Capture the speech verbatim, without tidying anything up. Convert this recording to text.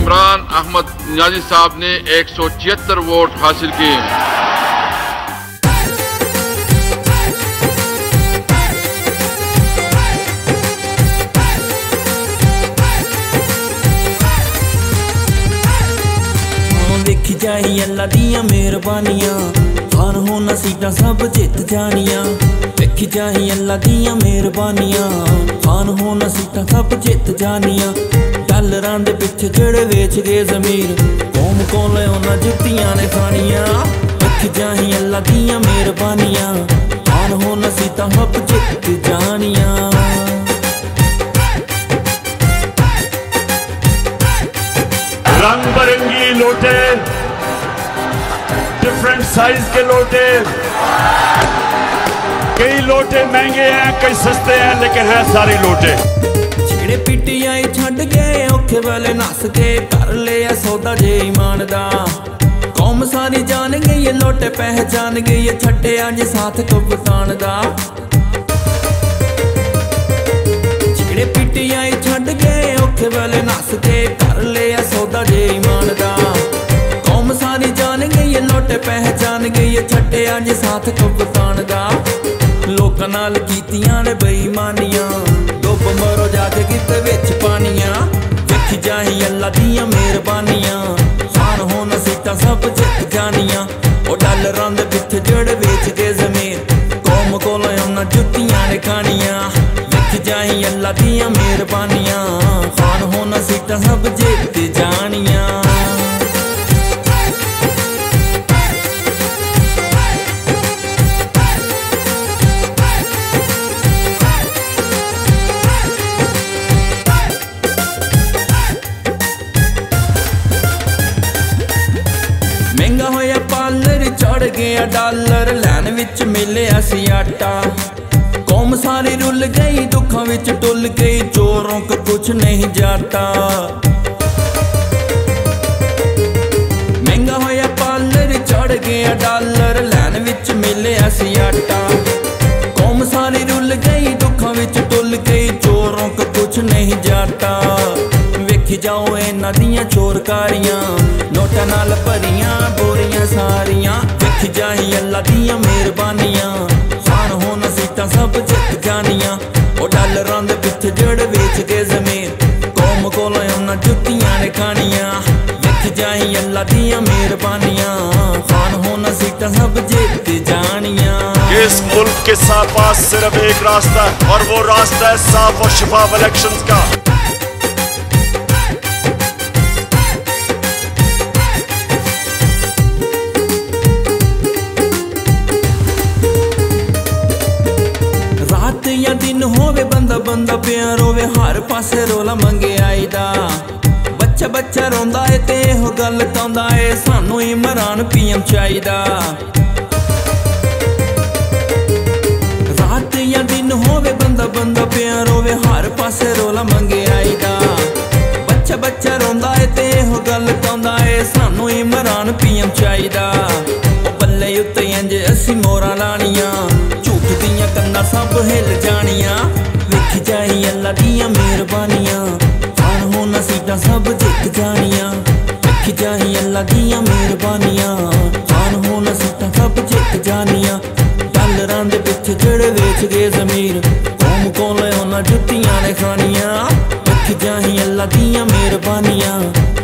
इमरान अहमद नियाजी साहब ने एक सौ छिहत्तर वोट हासिल किए। देखी जाई अल्लाह दियां मेहरबानियां, हार होना सीटां सब जित जानियां। देखी जाई अल्लाह दियां मेहरबानियां, हार होना सीटां सब जित जानियां। डॉलरां दे पिछे जेड़े वेच गए ज़मीर, कौम कोल उन्हां जुत्तियां ने खानियां। देखी जाई अल्लाह दियां मेहरबानियां, हार होना सीटां सब जित जानियां। रंग बिरंगी लोटे, डिफरेंट साइज के लोटे, कई लोटे महंगे हैं कई सस्ते हैं, लेकिन हैं सारे लोटे। जेड़े पीटीआई छड्ड गए औखे वाले नस के, कर लिया सौदा जे ईमान दा। कौम सारी जान गई ये लोटे पहचान गई, ये छड्डे अज साथ कप्तान दा। जेड़े पीटीआई छड्ड गए औखे वाले नस के, कर लिया सौदा जे ईमान दा। कौम सारी जान गई ये लोटे पहचान गई, ये छड्डे अज साथ कप्तान दा। लोकां नाल कीतियां ने बेईमानियां, डुब मरो जाके किते विच पानियां। देखी जाई अल्लाह दियां मेहरबानियां, हार होना सीटां सब जित जानियां। ओ डॉलरां दे पिछे जेड़े वेच के ज़मीर, कौम कोल उन्हां जुत्तियां ने खानियां। देखी जाई अल्लाह दियां मेहरबानियां, हार होना सीटां सब जित जानियां। महंगा होया पार्लर चढ़ गया डॉलर, लैन विच मिलिया सी आटा। कौम सारी रुल गई दुखों विच टुल गई, चोरों को कुछ नहीं जाता। महंगा होया पार्लर चढ़ गया डॉलर, लैन विच मिलिया सी आटा। कौम सारी रुल गई दुखों विच टुल गई, चोरों को कुछ नहीं जाता। वेखी जाओ इन्हां दियां चोरकारियां, नोटां नाल भरियां बोरियां सारियां। देखी जाई अल्लाह दियां मेहरबानियां, हार होना सीटां सब जित जानियां। ओ डॉलरां दे पिछे जेड़े वेच के ज़मीर, कौम कोल उन्हां जुत्तियां ने खानियां। देखी जाई अल्लाह दियां मेहरबानियां, हार होना सीटां सब जित जानियां। इस मुल्क के पास सिर्फ एक रास्ता है, और वो रास्ता है साफ और शफाफ इलेक्शंस का। रात या दिन होवे बंदा बंदा पिया रोवे, हर पासे रोला मंगे आई दा। बच्चा बच्चा रोंदा है ते हो गल कहंदा है, सानू इमरान पीएम चाहिदा। रात या दिन होवे बंदा बंदा पिया रोवे, हर पासे रोला मंगे आई दा। बच्चा बच्चा रोंदा है ते हो गल कहंदा है, सानू इमरान पीएम चाहिदा। ओ बल्ले उत्ते इंज असी मोरां लानियां, झूठ दियां कन्नां सब हिल जानियां। वेखी जाई अल्लाह दियां मेहरबानियां, हार होना सीटां सब जित जानियां। वेखी जाई अल्लाह दियां मेहरबानियां, हार होना सीटां सब जित जानियां। डॉलरां दे पिछे जेड़े वेच गए ज़मीर, कौम कोल उन्हां जुत्तियां ने खानियां। वेखी जाई अल्लाह दियां मेहरबानियां,